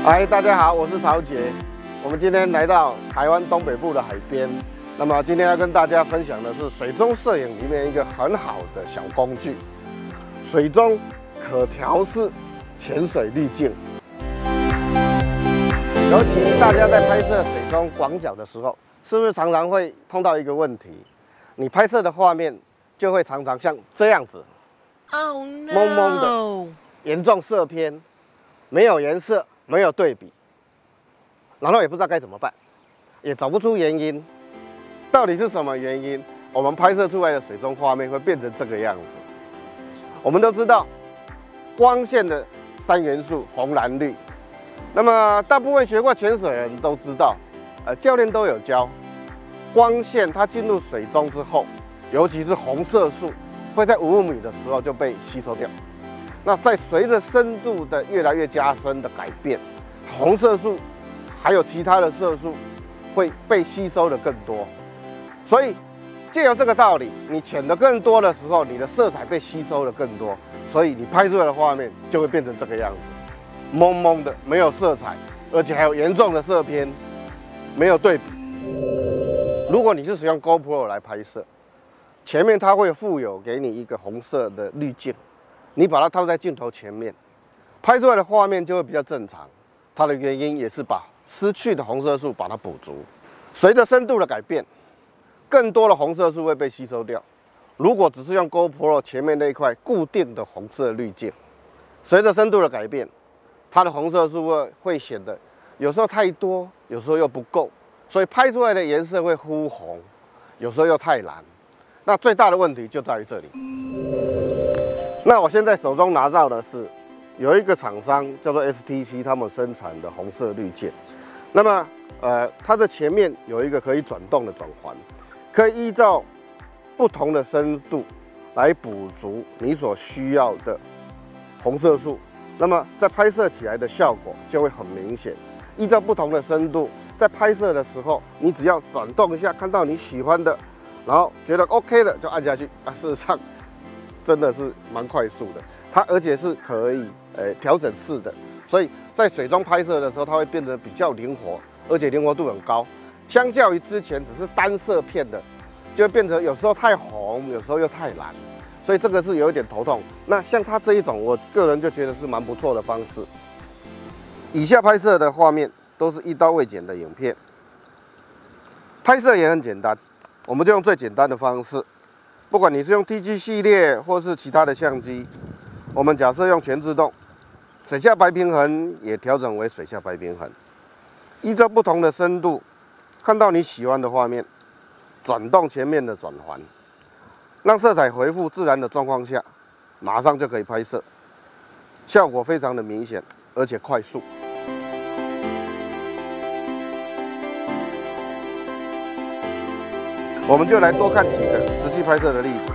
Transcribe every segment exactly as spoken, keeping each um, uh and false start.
嗨，大家好，我是曹杰。我们今天来到台湾东北部的海边。那么今天要跟大家分享的是水中摄影里面一个很好的小工具——水中可调式潜水滤镜。尤其大家在拍摄水中广角的时候，是不是常常会碰到一个问题？你拍摄的画面就会常常像这样子， Oh no， 蒙蒙的，严重色偏，没有颜色，没有对比，然后也不知道该怎么办，也找不出原因，到底是什么原因？我们拍摄出来的水中画面会变成这个样子。我们都知道，光线的三元素红、蓝、绿。那么大部分学过潜水的人都知道，呃，教练都有教，光线它进入水中之后，尤其是红色素，会在五米的时候就被吸收掉。那在随着深度的越来越加深的改变，红色素还有其他的色素会被吸收的更多。所以借由这个道理，你潜的更多的时候，你的色彩被吸收的更多，所以你拍出来的画面就会变成这个样子。蒙蒙的，没有色彩，而且还有严重的色偏，没有对比。如果你是使用 GoPro 来拍摄，前面它会附有给你一个红色的滤镜，你把它套在镜头前面，拍出来的画面就会比较正常。它的原因也是把失去的红色素把它补足。随着深度的改变，更多的红色素会被吸收掉。如果只是用 GoPro 前面那一块固定的红色滤镜，随着深度的改变，它的红色素会会显得有时候太多，有时候又不够，所以拍出来的颜色会忽红，有时候又太蓝。那最大的问题就在于这里。那我现在手中拿到的是有一个厂商叫做 S T C， 他们生产的红色滤镜。那么呃，它的前面有一个可以转动的转环，可以依照不同的深度来补足你所需要的红色素。那么在拍摄起来的效果就会很明显。依照不同的深度，在拍摄的时候，你只要转动一下，看到你喜欢的，然后觉得 OK 的就按下去啊。事实上，真的是蛮快速的。它而且是可以呃调整式的，所以在水中拍摄的时候，它会变得比较灵活，而且灵活度很高。相较于之前只是单色片的，就会变成有时候太红，有时候又太蓝。所以这个是有一点头痛。那像它这一种，我个人就觉得是蛮不错的方式。以下拍摄的画面都是一刀未剪的影片，拍摄也很简单，我们就用最简单的方式。不管你是用 T G 系列或是其他的相机，我们假设用全自动，水下白平衡也调整为水下白平衡，依照不同的深度，看到你喜欢的画面，转动前面的转环。让色彩恢复自然的状况下，马上就可以拍摄，效果非常的明显，而且快速。我们就来多看几个实际拍摄的例子。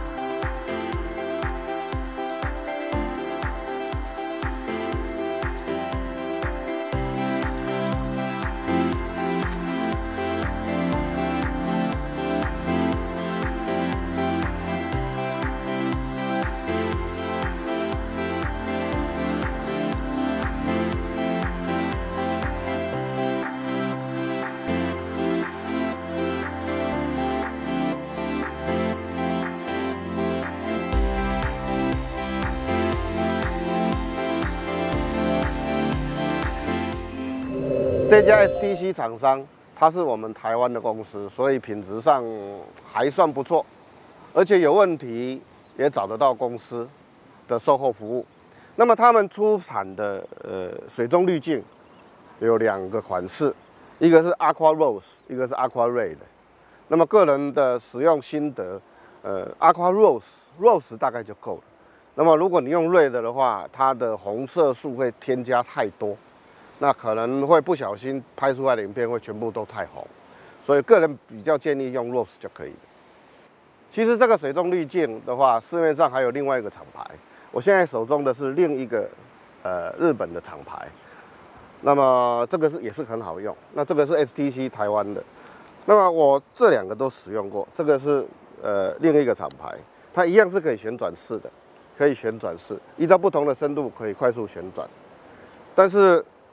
这家 S T C 厂商，它是我们台湾的公司，所以品质上还算不错，而且有问题也找得到公司的售后服务。那么他们出产的呃水中滤镜有两个款式，一个是 Aqua Rose， 一个是 Aqua Red。那么个人的使用心得，呃 Aqua Rose Rose 大概就够了。那么如果你用 Red 的话，它的红色素会添加太多。那可能会不小心拍出来的影片会全部都太红，所以个人比较建议用 Rose 就可以了。其实这个水中滤镜的话，市面上还有另外一个厂牌，我现在手中的是另一个呃日本的厂牌。那么这个是也是很好用，那这个是 S T C 台湾的。那么我这两个都使用过，这个是呃另一个厂牌，它一样是可以旋转式的，可以旋转式，依照不同的深度可以快速旋转。但是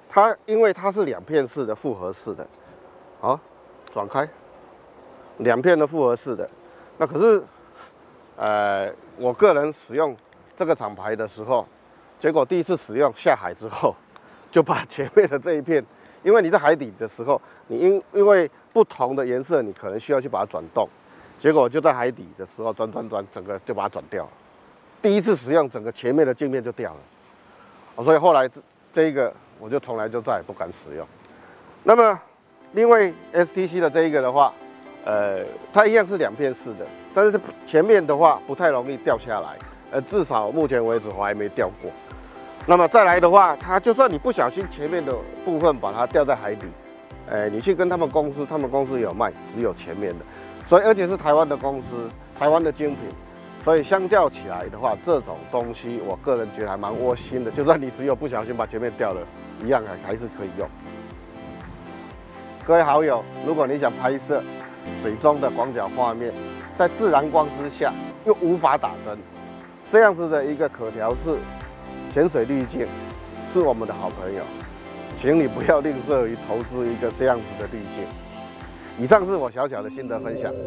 它因为它是两片式的复合式的，好，转开，两片的复合式的。那可是，呃，我个人使用这个厂牌的时候，结果第一次使用下海之后，就把前面的这一片，因为你在海底的时候，你因因为不同的颜色，你可能需要去把它转动，结果就在海底的时候转转转，整个就把它转掉了。第一次使用，整个前面的镜面就掉了，所以后来这这一个我就从来就再也不敢使用。那么，另外 S T C 的这一个的话，呃，它一样是两片式的，但是前面的话不太容易掉下来，呃，至少目前为止我还没掉过。那么再来的话，它就算你不小心前面的部分把它掉在海底，呃，你去跟他们公司，他们公司有卖，只有前面的，所以而且是台湾的公司，台湾的精品。所以相较起来的话，这种东西我个人觉得还蛮窝心的。就算你只有不小心把前面掉了，一样还还是可以用。各位好友，如果你想拍摄水中的广角画面，在自然光之下又无法打灯，这样子的一个可调式潜水滤镜是我们的好朋友，请你不要吝啬于投资一个这样子的滤镜。以上是我小小的心得分享。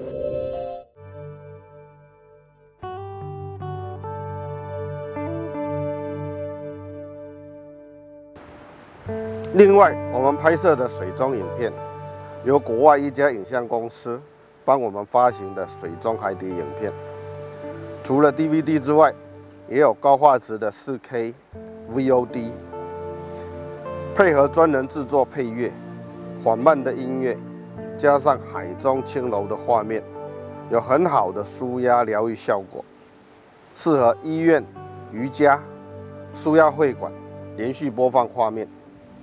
另外，我们拍摄的水中影片，由国外一家影像公司帮我们发行的水中海底影片，除了 D V D 之外，也有高画质的 四K V O D， 配合专人制作配乐，缓慢的音乐，加上海中轻柔的画面，有很好的舒压疗愈效果，适合医院、瑜伽、舒压会馆连续播放画面。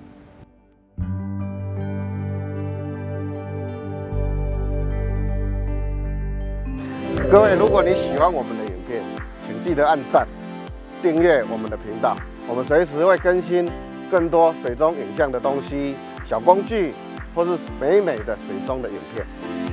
各位，如果你喜欢我们的影片，请记得按赞、订阅我们的频道。我们随时会更新更多水中影像的东西、小工具，或是美美的水中的影片。